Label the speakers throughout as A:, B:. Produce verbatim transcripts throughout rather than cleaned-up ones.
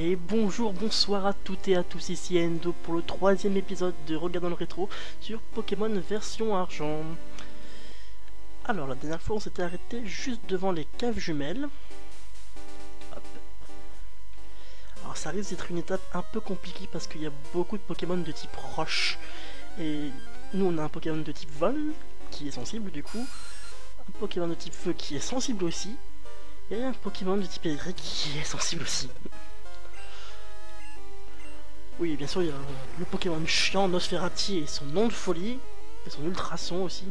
A: Et bonjour, bonsoir à toutes et à tous, ici Endo pour le troisième épisode de Regardons le rétro sur Pokémon version argent. Alors la dernière fois on s'était arrêté juste devant les caves jumelles. Hop. Alors ça risque d'être une étape un peu compliquée parce qu'il y a beaucoup de Pokémon de type roche. Et nous on a un Pokémon de type vol qui est sensible du coup. Un Pokémon de type feu qui est sensible aussi. Et un Pokémon de type électrique qui est sensible aussi. Oui, bien sûr, il y a le Pokémon chiant Nosferati et son nom de folie, et son ultrason aussi.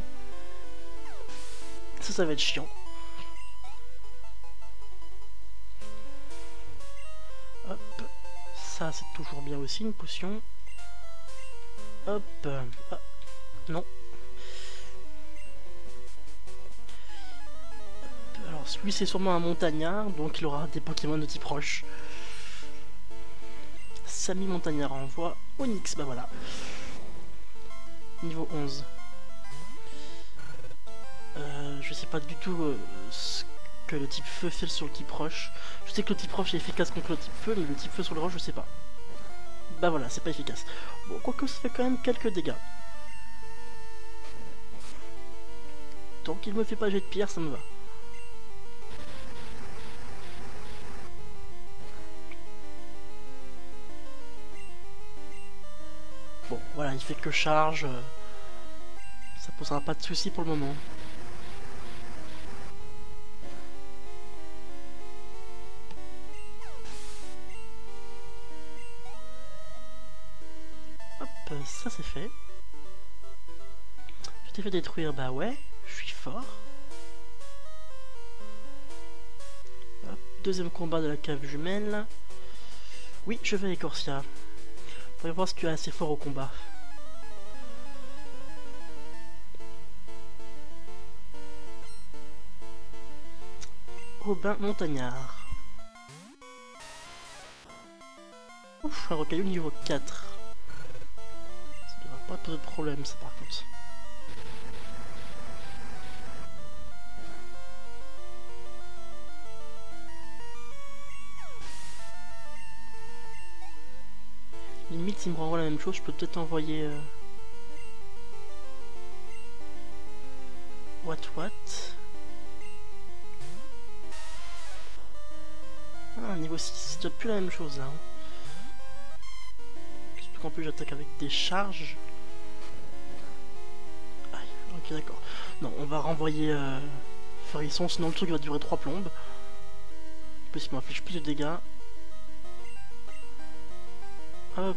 A: Ça, ça va être chiant. Hop, ça c'est toujours bien aussi, une potion. Hop, ah, non. Hop, alors, lui c'est sûrement un montagnard, donc il aura des Pokémon de type roche. Samy Montagnard envoie Onyx, bah voilà. Niveau onze. Euh, je sais pas du tout euh, ce que le type feu fait sur le type roche. Je sais que le type roche est efficace contre le type feu, mais le type feu sur le roche, je sais pas. Bah voilà, c'est pas efficace. Bon, quoique ça fait quand même quelques dégâts. Tant qu'il me fait pas jet de pierre, ça me va. Bon, voilà, il fait que charge. Euh, ça posera pas de soucis pour le moment. Hop, ça c'est fait. Je t'ai fait détruire, bah ouais, je suis fort. Hop, deuxième combat de la cave jumelle. Oui, je vais Écorcia. Faudrait voir si tu es assez fort au combat. Robin Montagnard. Ouf, un rocaillou niveau quatre. Ça devrait pas poser de problème ça par contre. Limite, s'il me renvoie la même chose, je peux peut-être envoyer... Euh... What what Ah, niveau six, c'est déjà plus la même chose là. Hein. Surtout qu'en plus j'attaque avec des charges. Aïe, ok d'accord. Non, on va renvoyer euh, Frisson, sinon le truc va durer trois plombes. En plus il m'inflige plus de dégâts. Hop.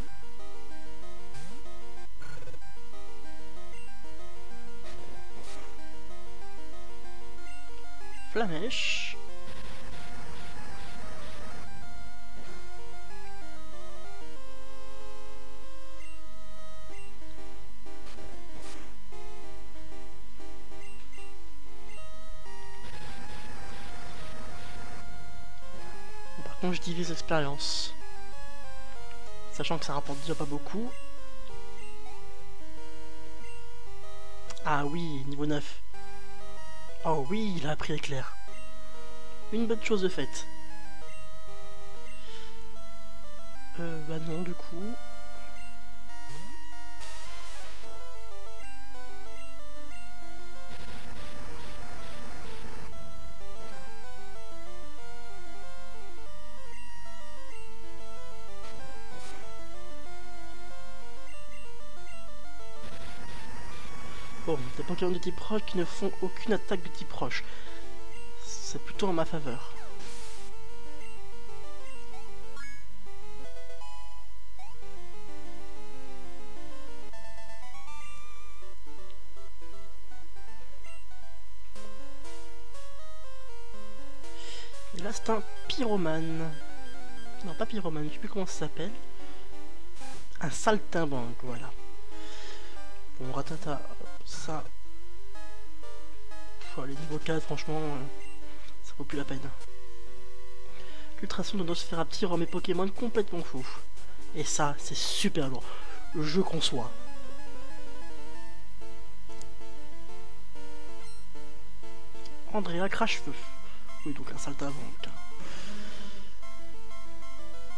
A: Flamèche. Bon, par contre je divise l'expérience. Sachant que ça rapporte déjà pas beaucoup. Ah oui, niveau neuf. Oh oui, il a appris éclair. Une bonne chose de faite. Euh, bah non, du coup. Bon, des Pokémon de type roche qui ne font aucune attaque de type roche. C'est plutôt en ma faveur. Et là c'est un pyromane. Non, pas pyromane, je sais plus comment ça s'appelle. Un saltimbanque, voilà. Bon, ratata, ça... Pff, les niveaux quatre, franchement, euh, ça vaut plus la peine. L'ultrason de Nosferati rend mes Pokémon complètement fous. Et ça, c'est super lourd. Je conçois. Andrea Crache-Feu. Oui, donc un saltimbanque.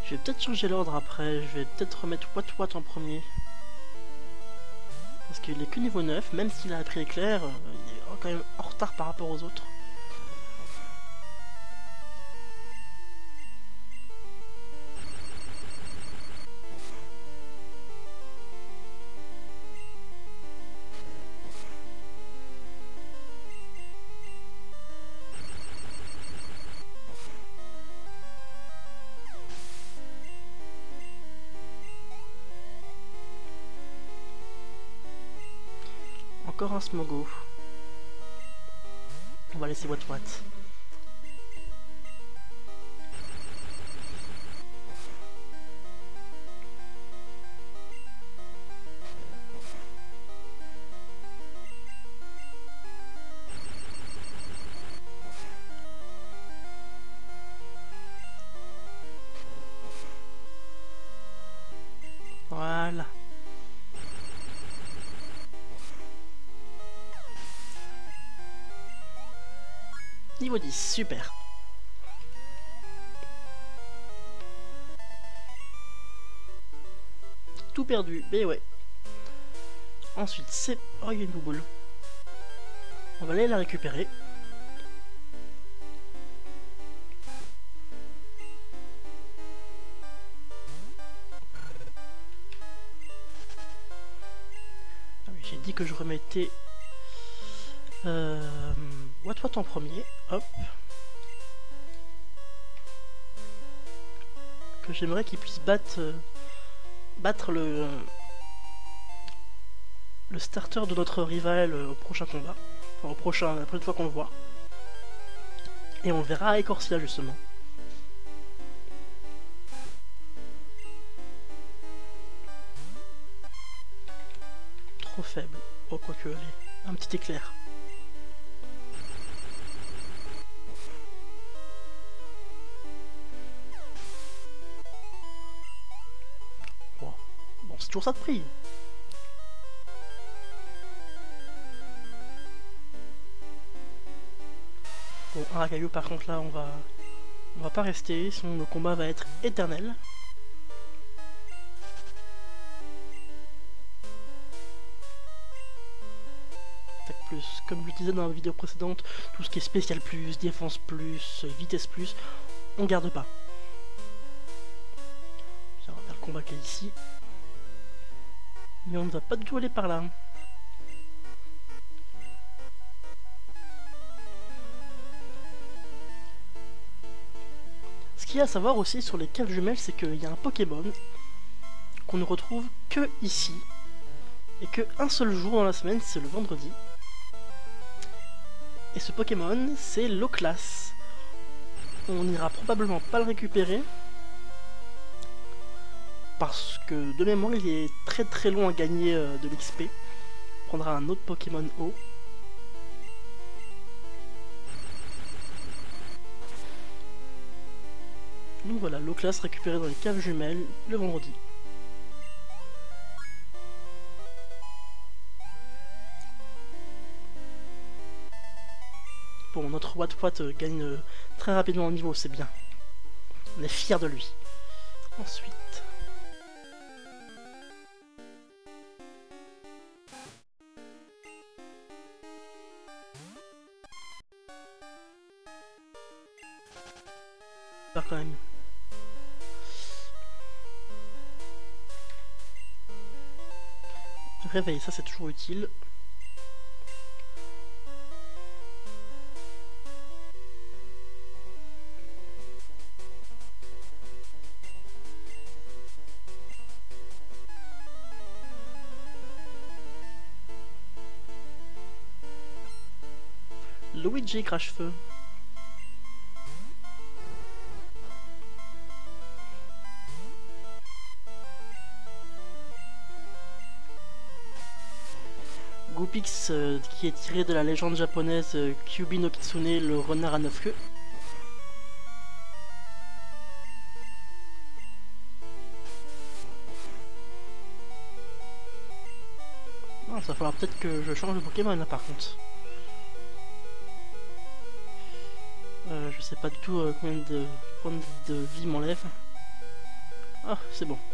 A: Je vais peut-être changer l'ordre après, je vais peut-être remettre Wat Wat en premier. Parce qu'il est que niveau neuf, même s'il a appris éclair, euh, il est quand même en retard par rapport aux autres. Encore un Smogo. On va laisser Wat Wat. Voilà. Niveau dix, super. Tout perdu, mais ouais. Ensuite, c'est... Oh, il y a une bouboule. On va aller la récupérer. Ah oui, j'ai dit que je remettais... Euh... Wat Wat en premier, hop. Que j'aimerais qu'il puisse battre, euh, battre le, le starter de notre rival euh, au prochain combat. Enfin au prochain, la prochaine fois qu'on le voit. Et on le verra à Ecorcia justement. Trop faible. Oh quoique, allez, un petit éclair. C'est toujours ça de prix. Bon, un racaillou par contre là on va on va pas rester, sinon le combat va être éternel. Attaque plus, comme je disais dans la vidéo précédente, tout ce qui est spécial plus, défense plus, vitesse plus, on garde pas. Ça va faire le combat qui est ici. Mais on ne va pas du tout aller par là. Ce qu'il y a à savoir aussi sur les caves jumelles, c'est qu'il y a un Pokémon qu'on ne retrouve que ici. Et que un seul jour dans la semaine, c'est le vendredi. Et ce Pokémon, c'est l'Oclas. On n'ira probablement pas le récupérer. Parce que de mémoire il est très très long à gagner euh, de l'X P. On prendra un autre Pokémon haut. Donc voilà, l'Oclas récupéré dans les caves jumelles le vendredi. Bon, notre Wat Wat euh, gagne euh, très rapidement en niveau, c'est bien. On est fiers de lui. Ensuite... quand même. Réveil, ça c'est toujours utile. Luigi crache-feu. Goopix euh, qui est tiré de la légende japonaise euh, Kyubi no Kitsune, le renard à neuf queues. Ah, ça va falloir peut-être que je change de Pokémon là par contre. Euh, je sais pas du tout euh, combien de points de vie m'enlève. Ah, c'est bon.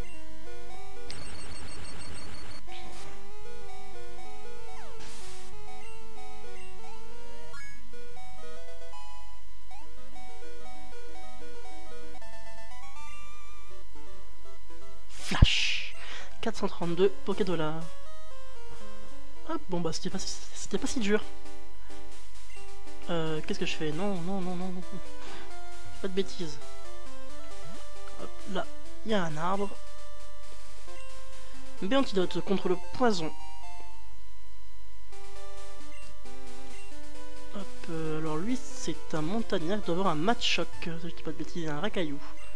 A: Flash quatre cent trente-deux Pokédollars. Hop, bon bah c'était pas, c'était pas si dur. Euh, qu'est-ce que je fais? Non, non, non, non, non. Pas de bêtises. Hop, là, il y a un arbre. B antidote contre le poison. Hop, euh, alors lui c'est un montagnard, il doit avoir un match-choc. Je dis pas de bêtises, un racaillou.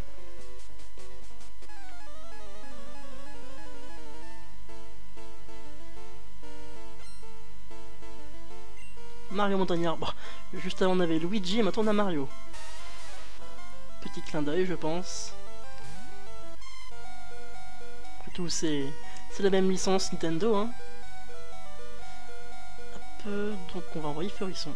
A: Mario Montagnard. Bon, juste avant on avait Luigi et maintenant on a Mario. Petit clin d'œil je pense. Tout c'est la même licence Nintendo hein. Hop, donc on va envoyer Feurisson.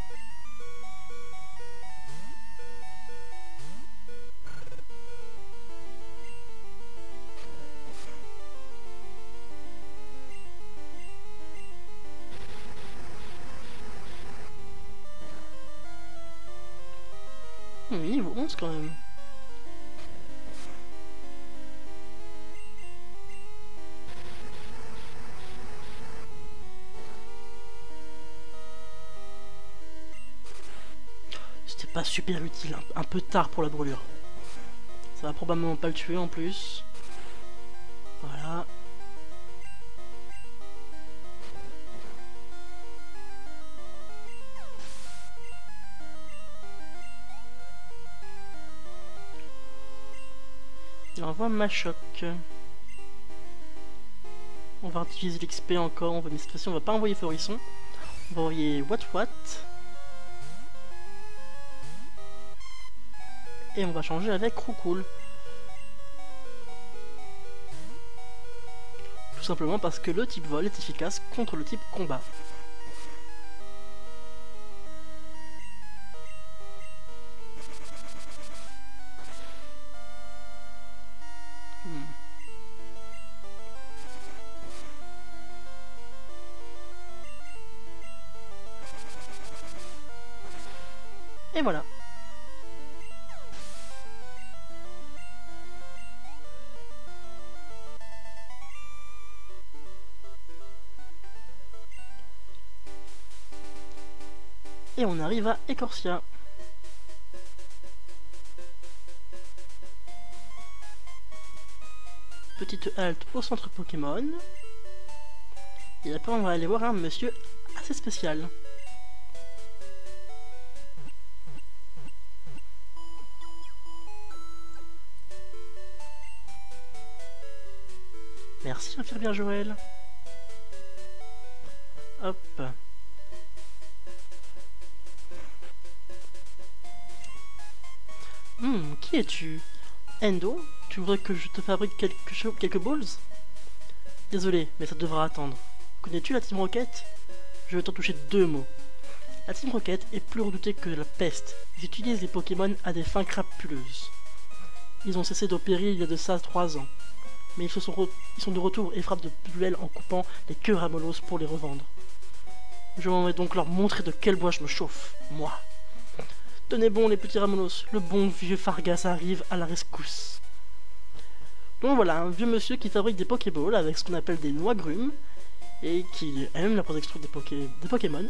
A: Hum, niveau onze quand même. C'était pas super utile, un, un peu tard pour la brûlure. Ça va probablement pas le tuer en plus. Voilà. Il envoie Machoc. On va utiliser l'X P encore, on va, mais cette fois-ci on va pas envoyer Feurisson. On va envoyer What What. Et on va changer avec Roucoule. Tout simplement parce que le type vol est efficace contre le type combat. Hmm. Et voilà. Et on arrive à Écorcia. Petite halte au centre Pokémon. Et après on va aller voir un monsieur assez spécial. Merci infirmière Joël. Hop. Hmm, qui es-tu? Endo? Tu voudrais que je te fabrique quelque chose, quelques balls? Désolé, mais ça devra attendre. Connais-tu la Team Rocket? Je vais t'en toucher deux mots. La Team Rocket est plus redoutée que la peste. Ils utilisent les Pokémon à des fins crapuleuses. Ils ont cessé d'opérer il y a de ça trois ans. Mais ils, se sont, ils sont de retour et frappent de plus belle en coupant les queues ramolos pour les revendre. Je vais donc leur montrer de quel bois je me chauffe, moi. Tenez bon les petits ramolos, le bon vieux Fargas arrive à la rescousse. Donc voilà, un vieux monsieur qui fabrique des Pokéballs avec ce qu'on appelle des noix grumes et qui aime la protection des, poké des Pokémon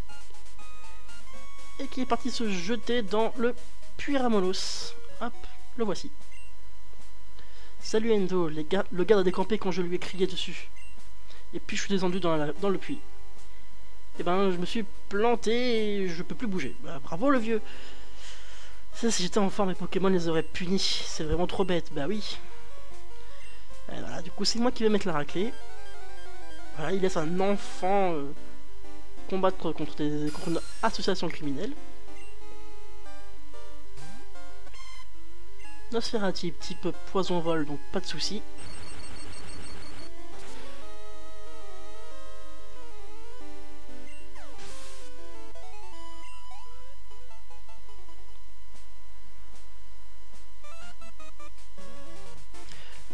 A: et qui est parti se jeter dans le puits ramolos. Hop, le voici. Salut Endo, les gars, le garde a décampé quand je lui ai crié dessus. Et puis je suis descendu dans, la, dans le puits. Et ben je me suis planté et je peux plus bouger. Bah, bravo le vieux. Ça, si j'étais en forme, mes Pokémon les auraient punis. C'est vraiment trop bête, bah oui. Et voilà, du coup c'est moi qui vais mettre la raclée. Voilà, il laisse un enfant euh, combattre contre, des, contre une association criminelle. Nosferatu, type poison vol, donc pas de soucis.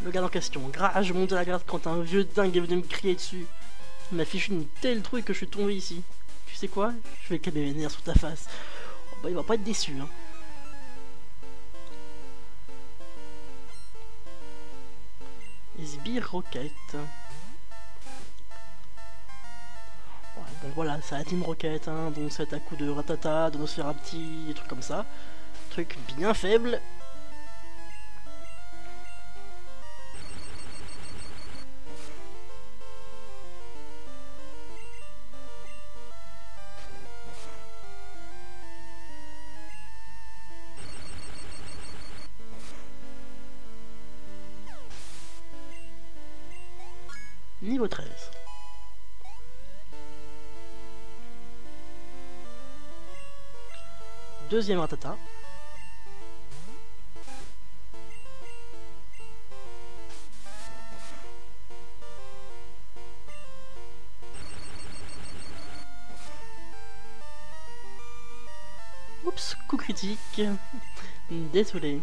A: Le gars en question, grâce, je monte à la garde quand un vieux dingue est venu me crier dessus. Il m'a fichu une telle trouille que je suis tombé ici. Tu sais quoi? Je vais calmer mes nerfs sur ta face. Oh, bah, il va pas être déçu, hein. Sbire Rocket. Ouais, bon voilà, c'est la Team Rocket, hein, donc c'est à coup de Ratata, de Nosferapti, des trucs comme ça. Truc bien faible. Niveau treize. Deuxième Ratata. Oups, coup critique. Désolé.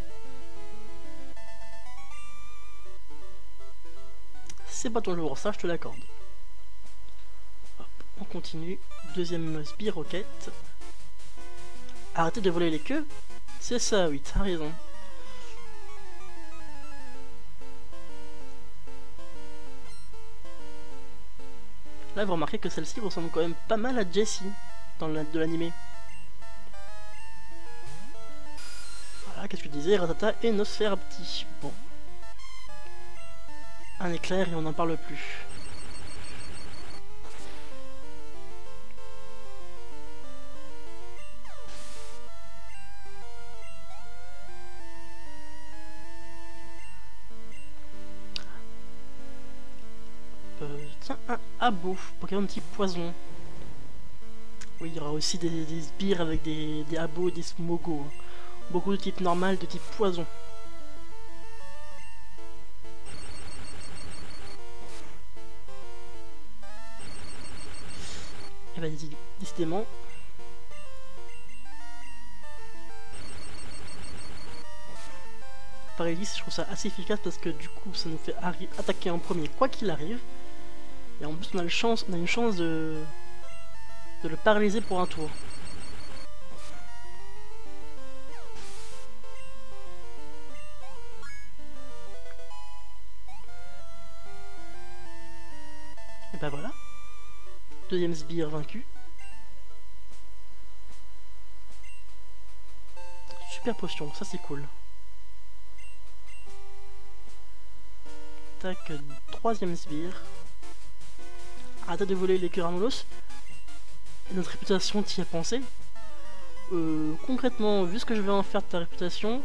A: C'est pas ton jour, ça je te l'accorde. Hop, on continue. Deuxième Sbire Rocket. Arrêtez de voler les queues. C'est ça, oui, t'as raison. Là, vous remarquez que celle-ci ressemble quand même pas mal à Jessie dans le de l'animé. Voilà, qu'est-ce que je disais? Ratata et Nosferapti. Bon. Un éclair et on n'en parle plus. Euh, tiens, un abo, Pokémon type poison. Oui, il y aura aussi des, des sbires avec des, des abos et des smogos. Beaucoup de type normal, de type poison. Et bah décidément. Paralysis, je trouve ça assez efficace parce que du coup ça nous fait attaquer en premier quoi qu'il arrive. Et en plus on a, le chance, on a une chance de, de le paralyser pour un tour. Et bah voilà. Deuxième sbire vaincu. Super potion, ça c'est cool. Tac, troisième sbire. Arrête de voler les Curamolos. Et notre réputation, t'y as pensé? euh, Concrètement, vu ce que je vais en faire de ta réputation...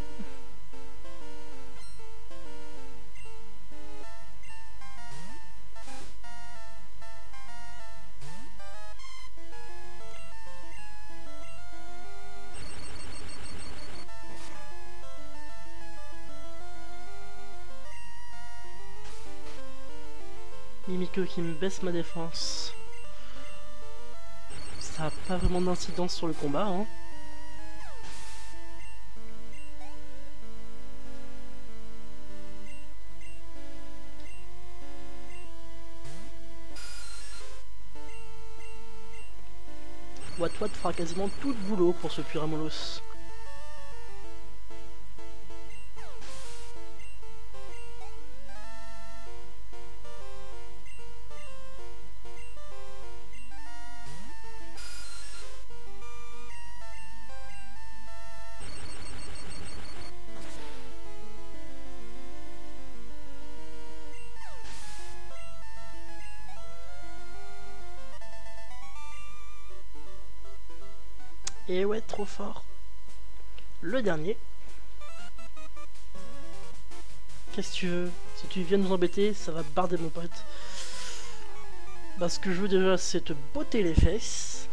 A: Mimikyu qui me baisse ma défense. Ça n'a pas vraiment d'incidence sur le combat, hein. Watwat fera quasiment tout le boulot pour ce Curamolos. Et ouais, trop fort. Le dernier. Qu'est-ce que tu veux? Si tu viens nous embêter, ça va barder mon pote. Bah ce que je veux déjà, c'est te botter les fesses.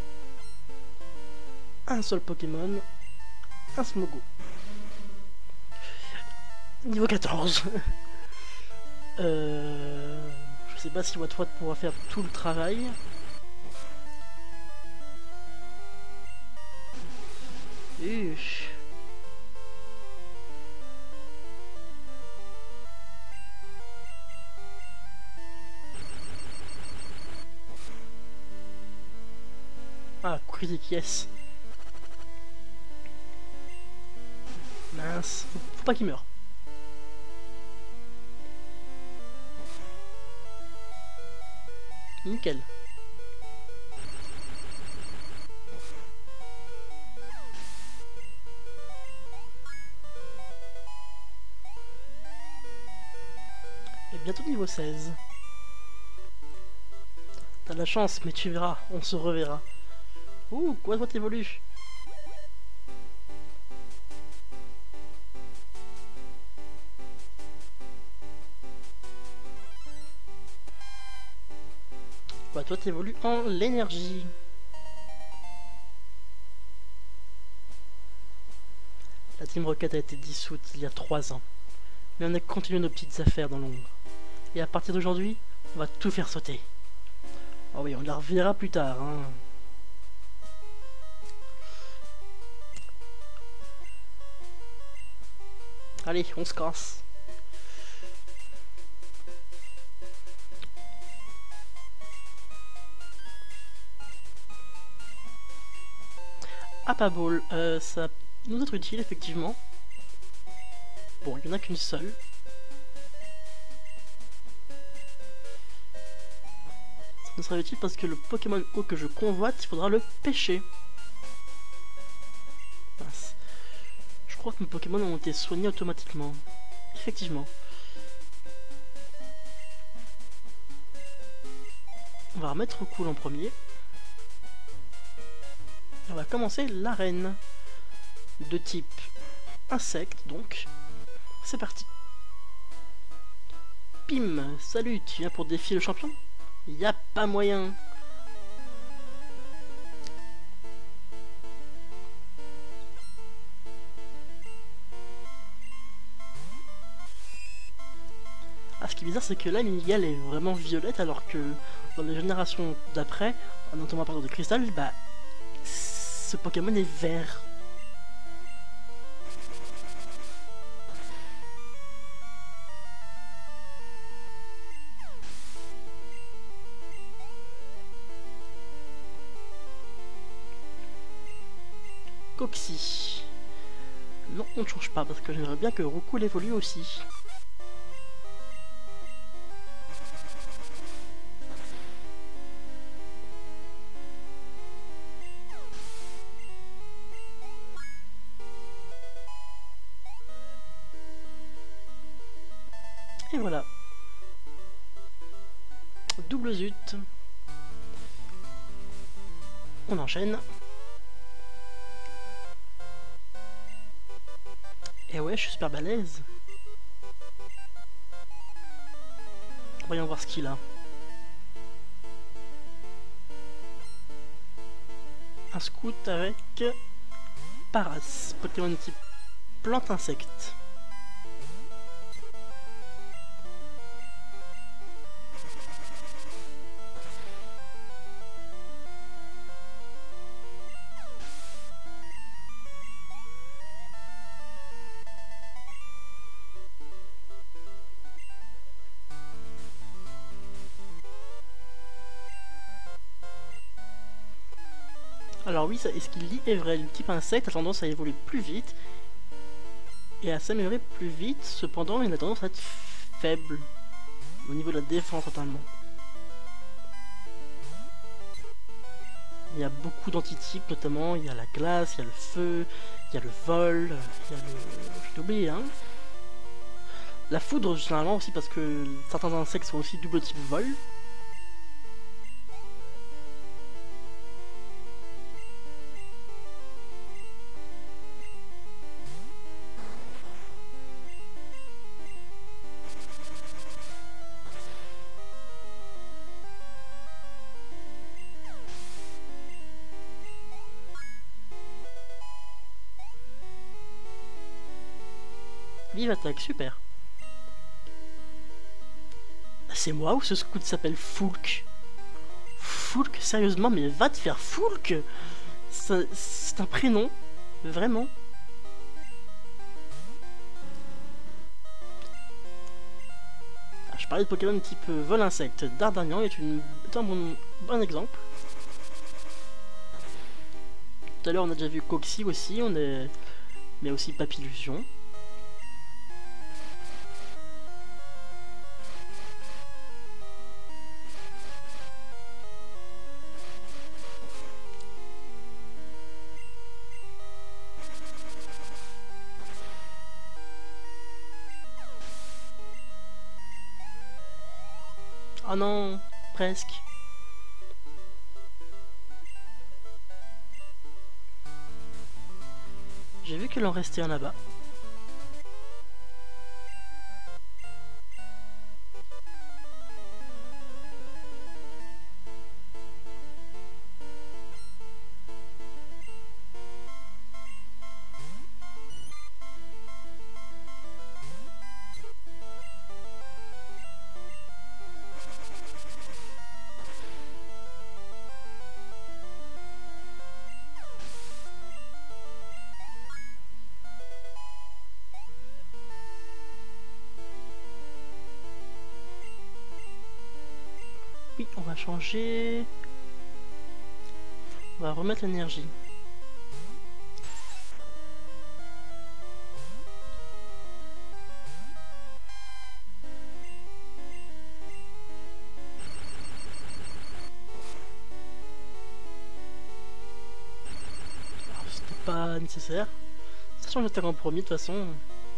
A: Un seul Pokémon. Un Smogo. Niveau quatorze. euh, je sais pas si Watwat pourra faire tout le travail. Uch. critique, yes. Mince, faut, faut pas qu'il meure. Nickel. Et bientôt niveau seize. T'as de la chance, mais tu verras, on se reverra. Ouh, quoi toi t'évolues? Bah toi t'évolues en l'énergie. La Team Rocket a été dissoute il y a trois ans. Mais on a continué nos petites affaires dans l'ombre. Et à partir d'aujourd'hui, on va tout faire sauter. Oh oui, on la reverra plus tard, hein. Allez, on se casse. Appa Ball, euh, ça nous être utile effectivement. Bon, il n'y en a qu'une seule. Ça nous sera utile parce que le Pokémon eau que je convoite, il faudra le pêcher. Mince. Je crois que mes Pokémon ont été soignés automatiquement. Effectivement. On va remettre cool en premier. On va commencer l'arène de type insecte, donc c'est parti. Pim, salut, tu viens pour défier le champion? Y a pas moyen. Ah, ce qui est bizarre, c'est que là, Minigal est vraiment violette, alors que dans les générations d'après, notamment à partir de Cristal, bah ce Pokémon est vert. Coxy. Non, on ne change pas parce que j'aimerais bien que Roucoule évolue aussi. Et voilà. Double zut. On enchaîne. Et ouais, je suis super balèze. Voyons voir ce qu'il a. Un scout avec Paras, Pokémon type plante-insecte. Alors oui, ça, et ce qu'il dit est vrai, le type insecte a tendance à évoluer plus vite et à s'améliorer plus vite, cependant il a tendance à être faible au niveau de la défense totalement. Il y a beaucoup d'antitypes, notamment il y a la glace, il y a le feu, il y a le vol, il y a le... j'ai oublié hein. La foudre généralement aussi parce que certains insectes sont aussi double type vol. Vive attaque, super. C'est moi ou ce scout s'appelle Foulk? Foulk, sérieusement, mais va te faire Foulk. C'est un prénom, vraiment. Ah, je parlais de Pokémon type vol insecte. Dardanian est, une, est un bon, bon exemple. Tout à l'heure on a déjà vu Coxy aussi, on est... mais aussi Papillusion. Oh non, presque. J'ai vu qu'il en restait un là-bas. Oui, on va changer. On va remettre l'énergie. C'était pas nécessaire. Ça change de compromis de toute façon.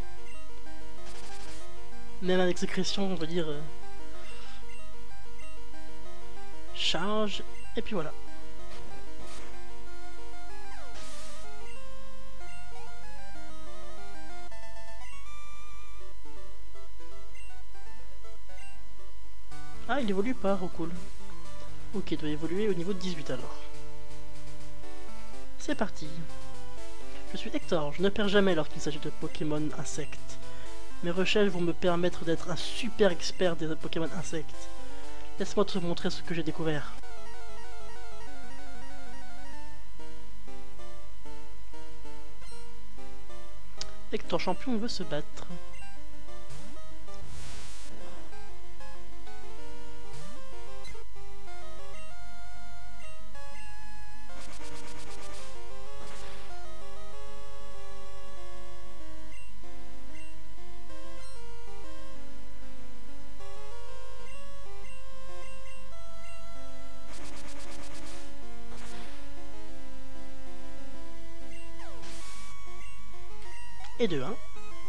A: Même avec sécrétion, on va dire. Euh... Charge, et puis voilà. Ah, il évolue pas, oh cool. Ok, il doit évoluer au niveau de dix-huit alors. C'est parti. Je suis Hector, je ne perds jamais lorsqu'il s'agit de Pokémon insectes. Mes recherches vont me permettre d'être un super expert des Pokémon insectes. Laisse-moi te montrer ce que j'ai découvert. Hector champion veut se battre. Et de un.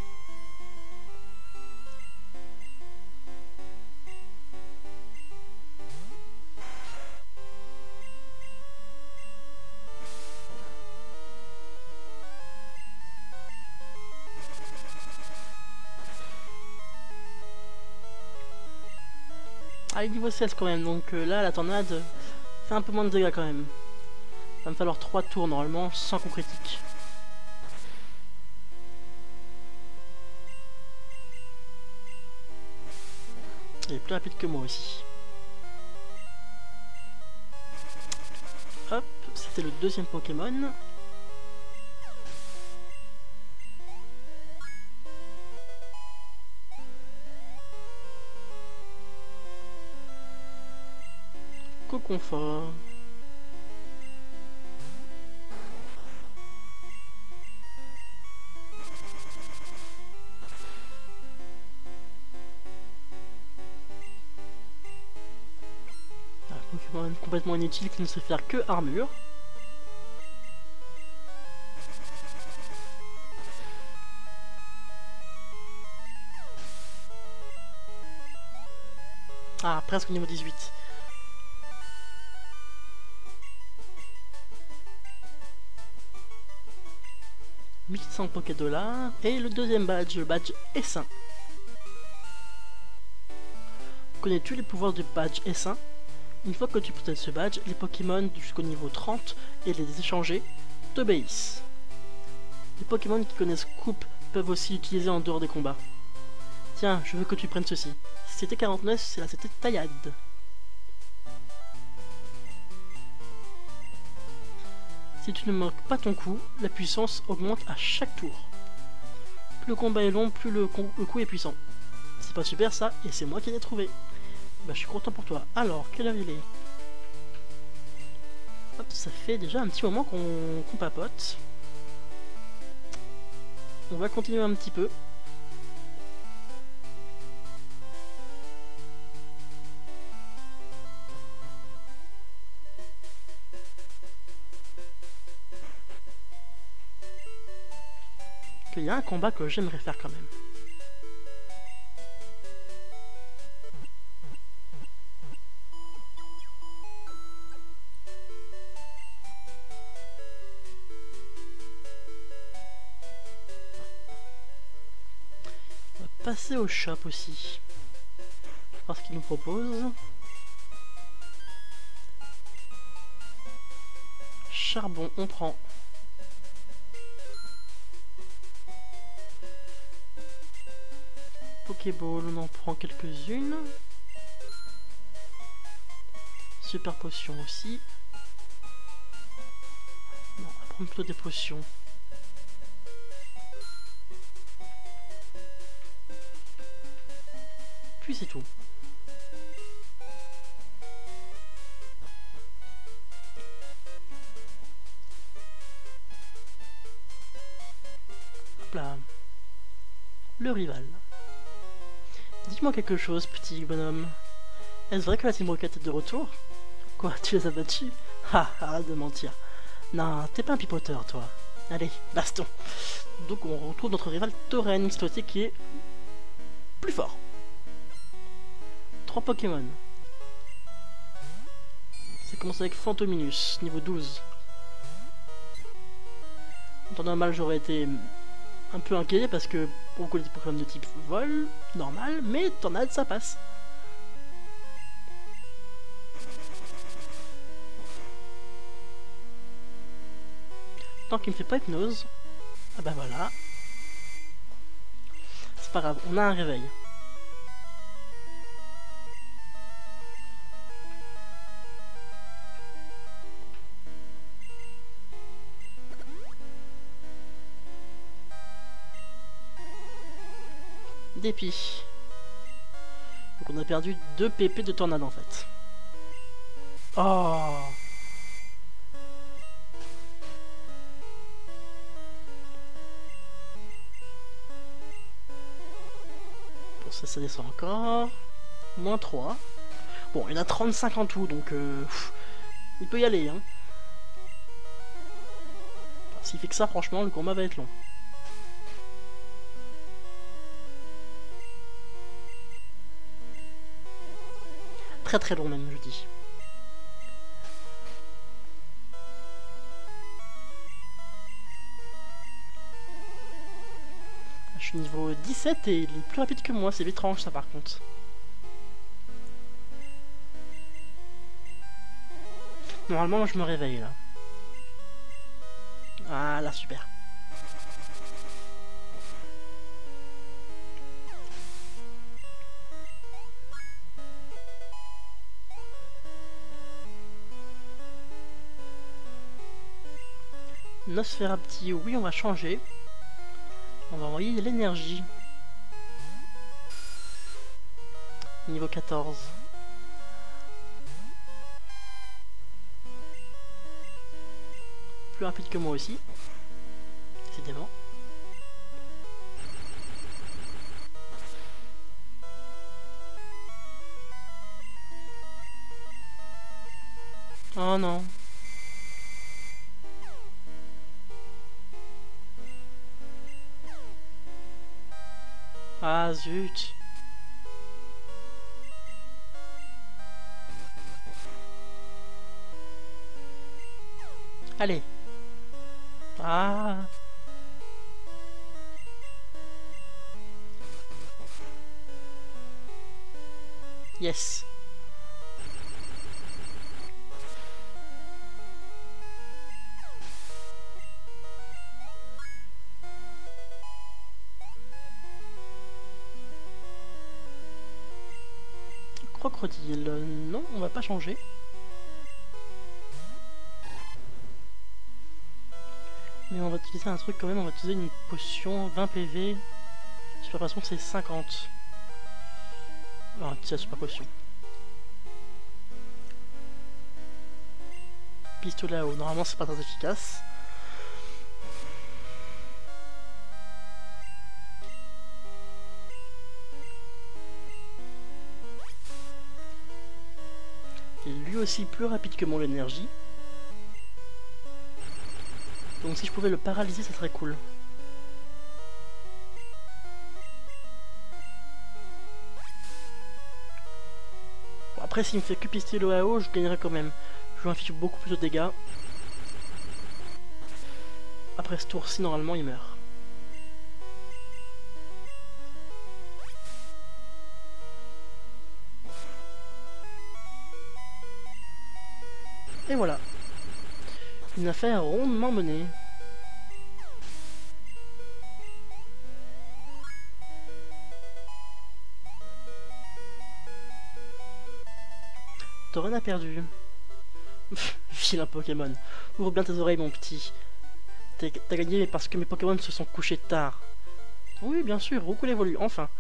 A: Ah, il est niveau seize quand même, donc euh, là la tornade fait un peu moins de dégâts quand même. Va me falloir trois tours normalement sans qu'on critique. Il est plus rapide que moi aussi. Hop, c'était le deuxième Pokémon. Coconfort. Pokémon complètement inutile qui ne sait faire que armure. Ah, presque au niveau dix-huit. mille cent Pokédollars. Et le deuxième badge, le badge Essaim. Connais-tu les pouvoirs du badge Essaim? Une fois que tu possèdes ce badge, les Pokémon jusqu'au niveau trente et les échanger t'obéissent. Les Pokémon qui connaissent Coupe peuvent aussi l'utiliser en dehors des combats. Tiens, je veux que tu prennes ceci. C'était quarante-neuf, c'est là c'était Taillade. Si tu ne manques pas ton coup, la puissance augmente à chaque tour. Plus le combat est long, plus le, le coup est puissant. C'est pas super ça, et c'est moi qui l'ai trouvé. Bah je suis content pour toi. Alors, quelle heure il est? Hop, ça fait déjà un petit moment qu'on qu'on papote. On va continuer un petit peu. Il y a un combat que j'aimerais faire quand même. On va passer au shop aussi. Voir ce qu'il nous propose. Charbon, on prend. Pokéball, on en prend quelques-unes. Super potion aussi. Non, on va prendre plutôt des potions. Puis c'est tout. Hop là. Le rival. Dis-moi quelque chose, petit bonhomme. Est-ce vrai que la Team Rocket est de retour? Quoi, tu les as battus? Ah, arrête de mentir. Non, t'es pas un pipoteur, toi. Allez, baston. Donc on retrouve notre rival Tauren, cette fois-ci qui est plus fort. Trois Pokémon. Ça commence avec Fantominus, niveau douze. En temps normal, j'aurais été un peu inquiet parce que on connaît des Pokémon de type vol, normal, mais tornade ça passe. Tant qu'il me fait pas hypnose, ah bah voilà. C'est pas grave, on a un réveil. Dépit. Donc on a perdu deux P P de tornade en fait. Oh. Bon ça, ça descend encore. Moins trois. Bon, il y en a trente-cinq en tout, donc euh, pff, il peut y aller. Hein. Enfin, s'il fait que ça, franchement, le combat va être long. Très très long même, je dis. Je suis niveau dix-sept et il est plus rapide que moi, c'est l'étrange ça par contre. Normalement je me réveille là. Ah là super. Nosferapti, oui on va changer. On va envoyer de l'énergie. Niveau quatorze. Plus rapide que moi aussi. Décidément. Oh non. Ah zut. Allez. Ah. Yes. Crocodile, non, on va pas changer. Mais on va utiliser un truc quand même, on va utiliser une potion vingt P V. Super potion c'est cinquante. Ah, c'est la super potion. pistolet à eau. Normalement c'est pas très efficace. Il est lui aussi plus rapide que mon énergie. Donc si je pouvais le paralyser, ça serait cool. Bon, après, s'il me fait que pistolet à eau, je gagnerais quand même. Je lui inflige beaucoup plus de dégâts. Après ce tour-ci, normalement, il meurt. Et voilà. Une affaire rondement menée. T'as rien à perdu. Vilain Pokémon. Ouvre bien tes oreilles, mon petit. T'as gagné parce que mes Pokémon se sont couchés tard. Oui, bien sûr, Roucoule évolue, enfin.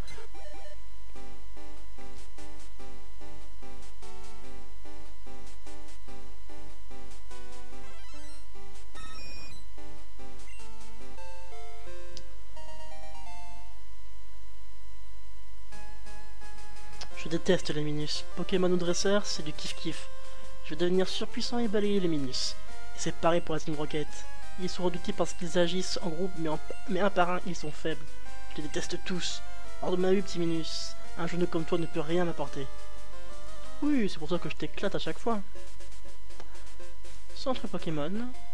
A: Je déteste les Minus. Pokémon ou dresseur, c'est du kiff-kiff. Je vais devenir surpuissant et balayer les Minus. Et c'est pareil pour la Team Rocket. Ils sont redoutés parce qu'ils agissent en groupe, mais, en, mais un par un, ils sont faibles. Je les déteste tous. Hors de ma vue, petit Minus. Un genou comme toi ne peut rien m'apporter. Oui, c'est pour ça que je t'éclate à chaque fois. Centre Pokémon.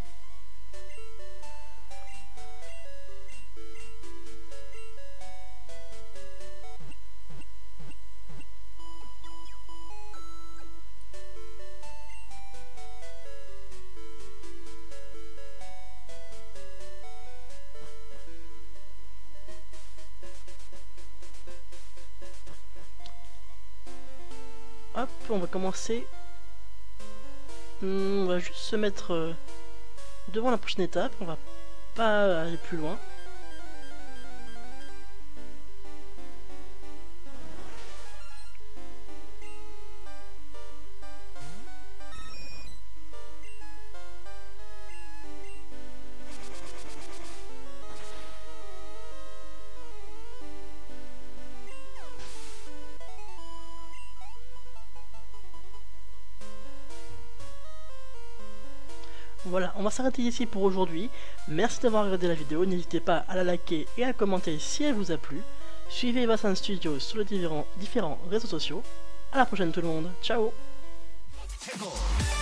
A: Hop, on va commencer. On va juste se mettre euh, devant la prochaine étape. On va pas aller plus loin. Voilà, on va s'arrêter ici pour aujourd'hui. Merci d'avoir regardé la vidéo, n'hésitez pas à la liker et à commenter si elle vous a plu. Suivez Vassan Studio sur les différents, différents réseaux sociaux. A la prochaine tout le monde, ciao.